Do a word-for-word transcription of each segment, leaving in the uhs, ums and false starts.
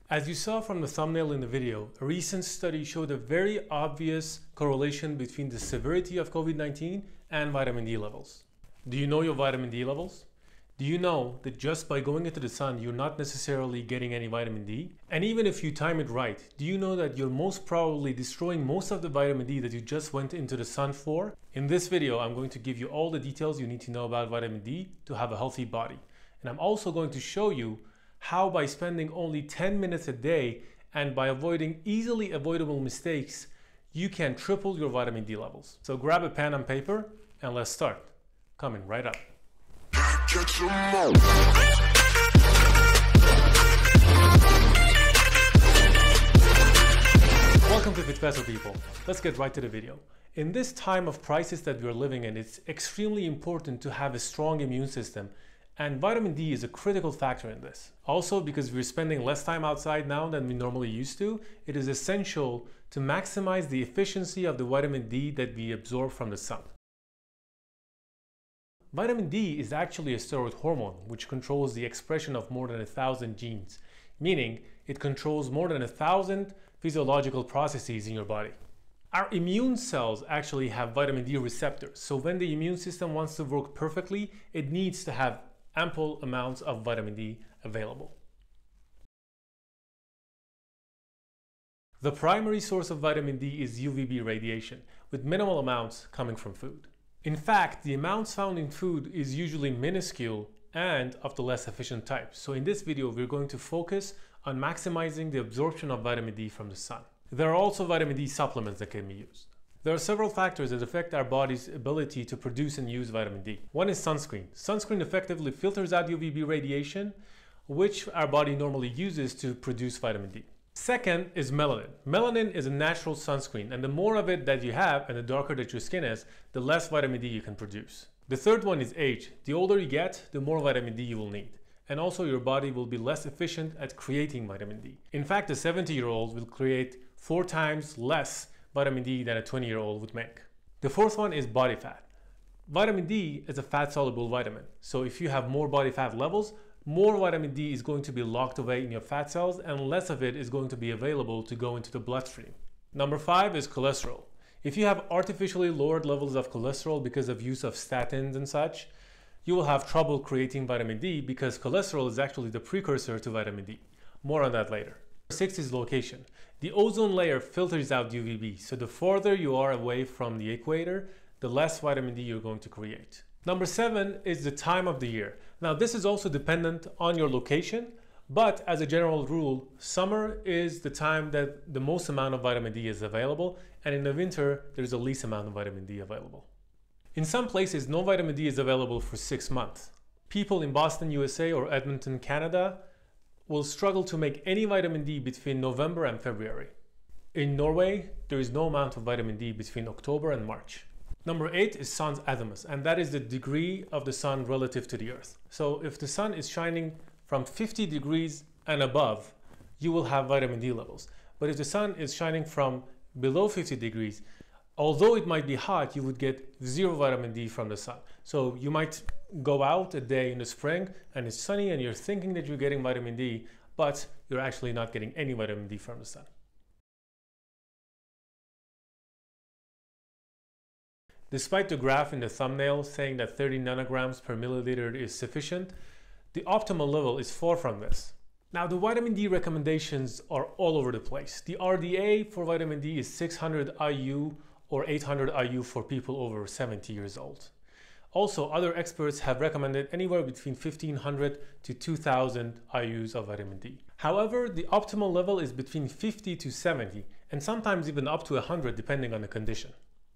As you saw from the thumbnail in the video, a recent study showed a very obvious correlation between the severity of COVID nineteen and vitamin D levels. Do you know your vitamin D levels? Do you know that just by going into the sun, you're not necessarily getting any vitamin D? And even if you time it right, do you know that you're most probably destroying most of the vitamin D that you just went into the sun for? In this video, I'm going to give you all the details you need to know about vitamin D to have a healthy body. And I'm also going to show you how by spending only ten minutes a day and by avoiding easily avoidable mistakes, you can triple your vitamin D levels. So grab a pen and paper and let's start. Coming right up. Welcome to Fit Better, people. Let's get right to the video. In this time of crisis that we're living in, it's extremely important to have a strong immune system, and vitamin D is a critical factor in this. Also, because we're spending less time outside now than we normally used to, it is essential to maximize the efficiency of the vitamin D that we absorb from the sun. Vitamin D is actually a steroid hormone which controls the expression of more than a thousand genes, meaning it controls more than a thousand physiological processes in your body. Our immune cells actually have vitamin D receptors, so when the immune system wants to work perfectly, it needs to have ample amounts of vitamin D available. The primary source of vitamin D is U V B radiation, with minimal amounts coming from food. In fact, the amounts found in food is usually minuscule and of the less efficient type. So in this video, we're going to focus on maximizing the absorption of vitamin D from the sun. There are also vitamin D supplements that can be used. There are several factors that affect our body's ability to produce and use vitamin D. One is sunscreen. Sunscreen effectively filters out U V B radiation, which our body normally uses to produce vitamin D. Second is melanin. Melanin is a natural sunscreen, and the more of it that you have and the darker that your skin is, the less vitamin D you can produce. The third one is age. The older you get, the more vitamin D you will need. And also your body will be less efficient at creating vitamin D. In fact, a seventy year old will create four times less vitamin D than a twenty year old would make. The fourth one is body fat. Vitamin D is a fat soluble vitamin. So if you have more body fat levels, more vitamin D is going to be locked away in your fat cells and less of it is going to be available to go into the bloodstream. Number five is cholesterol. If you have artificially lowered levels of cholesterol because of use of statins and such, you will have trouble creating vitamin D because cholesterol is actually the precursor to vitamin D. More on that later. Six is location. The ozone layer filters out U V B, so the farther you are away from the equator, the less vitamin D you're going to create. Number seven is the time of the year. Now this is also dependent on your location, but as a general rule, summer is the time that the most amount of vitamin D is available, and in the winter, there's the least amount of vitamin D available. In some places, no vitamin D is available for six months. People in Boston, U S A or Edmonton, Canada will struggle to make any vitamin D between November and February. In Norway, there is no amount of vitamin D between October and March. Number eight is sun's azimuth, and that is the degree of the sun relative to the earth. So if the sun is shining from fifty degrees and above, you will have vitamin D levels. But if the sun is shining from below fifty degrees, although it might be hot, you would get zero vitamin D from the sun. So you might go out a day in the spring and it's sunny and you're thinking that you're getting vitamin D, but you're actually not getting any vitamin D from the sun. Despite the graph in the thumbnail saying that thirty nanograms per milliliter is sufficient, the optimal level is far from this. Now the vitamin D recommendations are all over the place. The R D A for vitamin D is six hundred I U or eight hundred I U for people over seventy years old. Also, other experts have recommended anywhere between fifteen hundred to two thousand I U's of vitamin D. However, the optimal level is between fifty to seventy and sometimes even up to one hundred depending on the condition.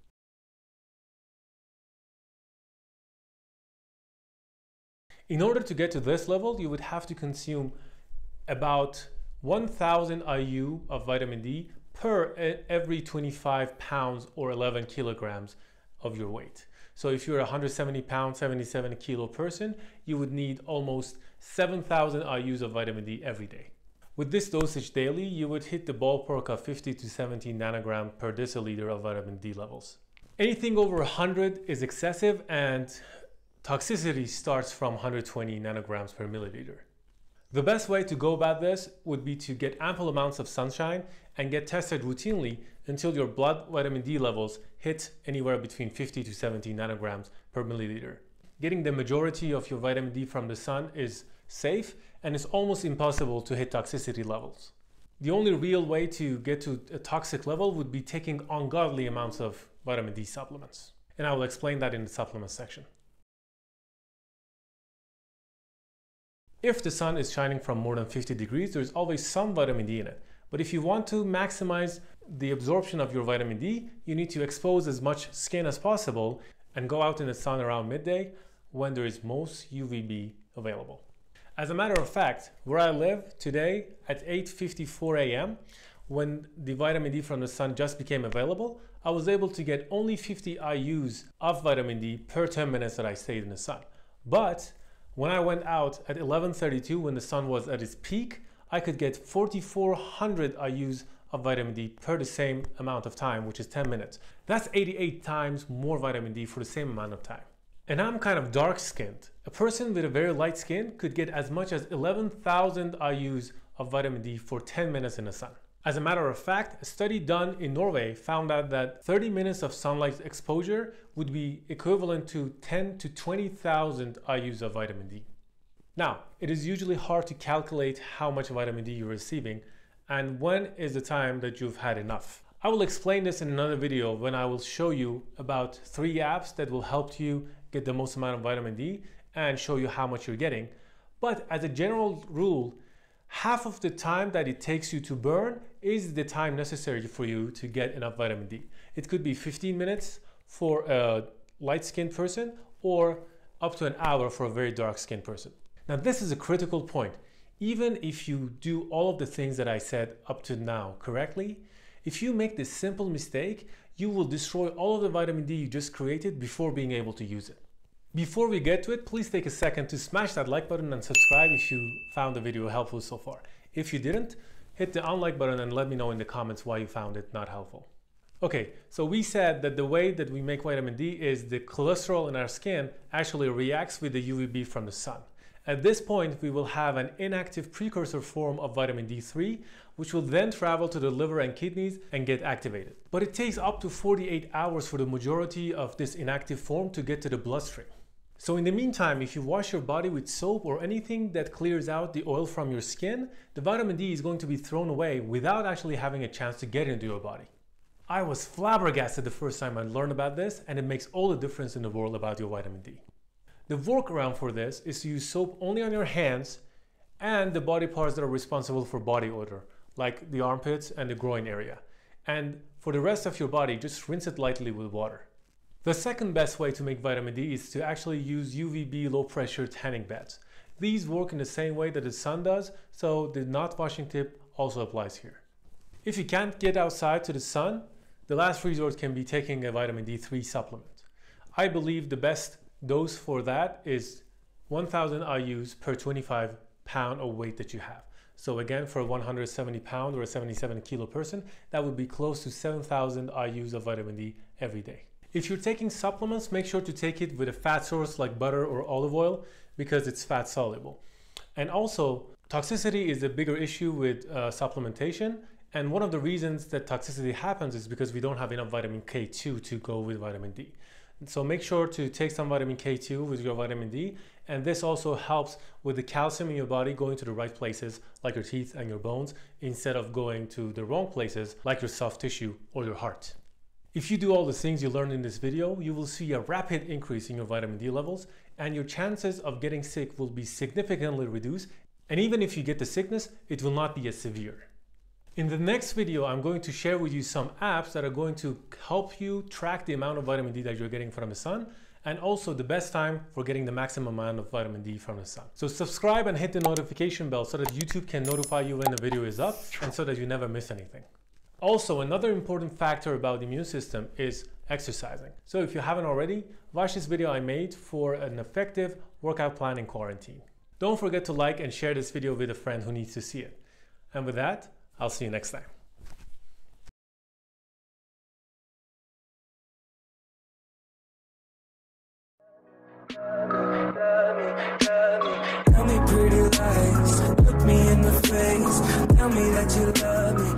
In order to get to this level, you would have to consume about one thousand I U of vitamin D per every twenty-five pounds or eleven kilograms of your weight. So if you're a one hundred seventy pound, seventy-seven kilo person, you would need almost seven thousand I U's of vitamin D every day. With this dosage daily, you would hit the ballpark of fifty to seventy nanogram per deciliter of vitamin D levels. Anything over one hundred is excessive, and toxicity starts from one hundred twenty nanograms per milliliter. The best way to go about this would be to get ample amounts of sunshine and get tested routinely until your blood vitamin D levels hit anywhere between fifty to seventy nanograms per milliliter. Getting the majority of your vitamin D from the sun is safe, and it's almost impossible to hit toxicity levels. The only real way to get to a toxic level would be taking ungodly amounts of vitamin D supplements. And I will explain that in the supplement section. If the sun is shining from more than fifty degrees, there's always some vitamin D in it. But if you want to maximize the absorption of your vitamin D, you need to expose as much skin as possible and go out in the sun around midday when there is most U V B available. As a matter of fact, where I live today at eight fifty-four a m, when the vitamin D from the sun just became available, I was able to get only fifty I U's of vitamin D per ten minutes that I stayed in the sun. But when I went out at eleven thirty-two, when the sun was at its peak, I could get forty-four hundred I U's of vitamin D per the same amount of time, which is ten minutes. That's eighty-eight times more vitamin D for the same amount of time. And I'm kind of dark skinned. A person with a very light skin could get as much as eleven thousand I U's of vitamin D for ten minutes in the sun. As a matter of fact, a study done in Norway found out that thirty minutes of sunlight exposure would be equivalent to ten to twenty thousand I U's of vitamin D. Now, it is usually hard to calculate how much vitamin D you're receiving and when is the time that you've had enough. I will explain this in another video when I will show you about three apps that will help you get the most amount of vitamin D and show you how much you're getting. But as a general rule, half of the time that it takes you to burn is the time necessary for you to get enough vitamin D. It could be fifteen minutes for a light-skinned person or up to an hour for a very dark-skinned person. Now, this is a critical point. Even if you do all of the things that I said up to now correctly, if you make this simple mistake, you will destroy all of the vitamin D you just created before being able to use it. Before we get to it, please take a second to smash that like button and subscribe if you found the video helpful so far. If you didn't, hit the unlike button and let me know in the comments why you found it not helpful. Okay, so we said that the way that we make vitamin D is the cholesterol in our skin actually reacts with the U V B from the sun. At this point, we will have an inactive precursor form of vitamin D three, which will then travel to the liver and kidneys and get activated. But it takes up to forty-eight hours for the majority of this inactive form to get to the bloodstream. So in the meantime, if you wash your body with soap or anything that clears out the oil from your skin, the vitamin D is going to be thrown away without actually having a chance to get into your body. I was flabbergasted the first time I learned about this, and it makes all the difference in the world about your vitamin D. The workaround for this is to use soap only on your hands and the body parts that are responsible for body odor, like the armpits and the groin area. And for the rest of your body, just rinse it lightly with water. The second best way to make vitamin D is to actually use U V B low pressure tanning beds. These work in the same way that the sun does, so the not washing tip also applies here. If you can't get outside to the sun, the last resort can be taking a vitamin D three supplement. I believe the best dose for that is one thousand I U's per twenty-five pound of weight that you have. So again, for a one hundred seventy pound or a seventy-seven kilo person, that would be close to seven thousand I U's of vitamin D every day. If you're taking supplements, make sure to take it with a fat source like butter or olive oil because it's fat soluble. And also, toxicity is a bigger issue with uh, supplementation. And one of the reasons that toxicity happens is because we don't have enough vitamin K two to go with vitamin D. So make sure to take some vitamin K two with your vitamin D, and this also helps with the calcium in your body going to the right places like your teeth and your bones instead of going to the wrong places like your soft tissue or your heart. If you do all the things you learned in this video, you will see a rapid increase in your vitamin D levels, and your chances of getting sick will be significantly reduced, and even if you get the sickness, it will not be as severe. In the next video, I'm going to share with you some apps that are going to help you track the amount of vitamin D that you're getting from the sun, and also the best time for getting the maximum amount of vitamin D from the sun. So subscribe and hit the notification bell so that YouTube can notify you when the video is up and so that you never miss anything. Also, another important factor about the immune system is exercising. So if you haven't already, watch this video I made for an effective workout plan in quarantine. Don't forget to like and share this video with a friend who needs to see it. And with that, I'll see you next time. Tell me pretty lies. that you love me.